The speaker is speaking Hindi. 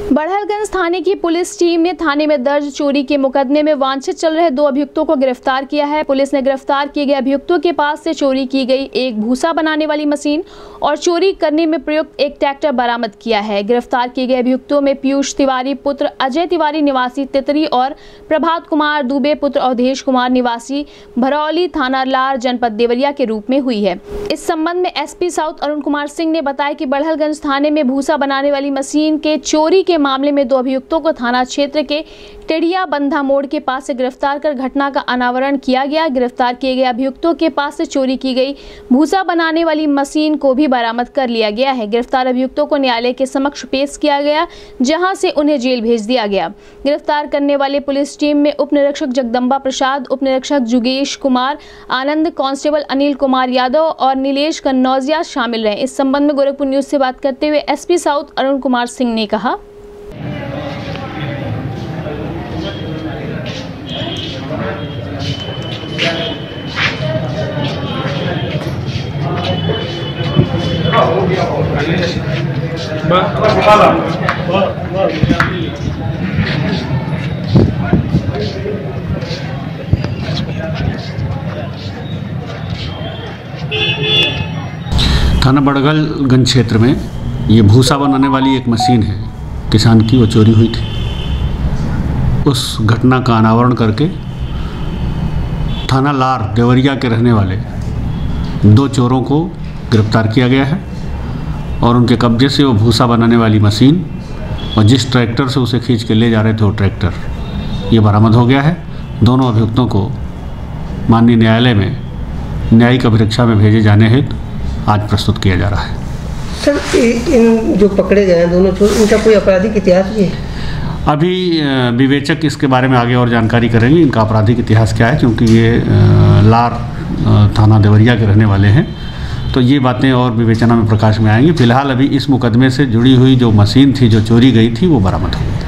बड़हलगंज थाने की पुलिस टीम ने थाने में दर्ज चोरी के मुकदमे में वांछित चल रहे 2 अभियुक्तों को गिरफ्तार किया है। पुलिस ने गिरफ्तार किए गए अभियुक्तों के पास से चोरी की गई एक भूसा बनाने वाली मशीन और चोरी करने में प्रयुक्त एक ट्रैक्टर बरामद किया है। गिरफ्तार किए गए अभियुक्तों में पीयूष तिवारी पुत्र अजय तिवारी निवासी तितरी और प्रभात कुमार दुबे पुत्र अवधेश कुमार निवासी भरौली थाना लार जनपद देवरिया के रूप में हुई है। इस संबंध में एसपी साउथ अरुण कुमार सिंह ने बताया कि बड़हलगंज थाने में भूसा बनाने वाली मशीन के चोरी के मामले में 2 अभियुक्तों को थाना क्षेत्र के टेढ़िया बंधा मोड़ के पास से गिरफ्तार कर घटना का अनावरण किया गया। गिरफ्तार किए गए अभियुक्तों के पास से चोरी की गई भूसा बनाने वाली मशीन को भी बरामद कर लिया गया है। गिरफ्तार अभियुक्तों को न्यायालय के समक्ष पेश किया गया, जहां से उन्हें जेल भेज दिया गया। गिरफ्तार करने वाले पुलिस टीम में उप निरीक्षक जगदम्बा प्रसाद, उप निरीक्षक जुगेश कुमार आनंद, कांस्टेबल अनिल कुमार यादव और नीलेश कन्नौजिया शामिल रहे। इस संबंध में गोरखपुर न्यूज से बात करते हुए एसपी साउथ अरुण कुमार सिंह ने कहा, थाना बड़हलगंज क्षेत्र में ये भूसा बनाने वाली एक मशीन है किसान की, वो चोरी हुई थी। उस घटना का अनावरण करके थाना लार देवरिया के रहने वाले 2 चोरों को गिरफ्तार किया गया है और उनके कब्जे से वो भूसा बनाने वाली मशीन और जिस ट्रैक्टर से उसे खींच के ले जा रहे थे वो ट्रैक्टर ये बरामद हो गया है। दोनों अभियुक्तों को माननीय न्यायालय में न्यायिक अभिरक्षा में भेजे जाने हेतु आज प्रस्तुत किया जा रहा है। सर, इन जो पकड़े गए हैं दोनों चोर, इनका कोई आपराधिक इतिहास भी है? अभी विवेचक इसके बारे में आगे और जानकारी करेंगे, इनका आपराधिक इतिहास क्या है, क्योंकि ये लार थाना देवरिया के रहने वाले हैं, तो ये बातें और विवेचना में प्रकाश में आएंगी। फिलहाल अभी इस मुकदमे से जुड़ी हुई जो मशीन थी जो चोरी गई थी वो बरामद हो गई।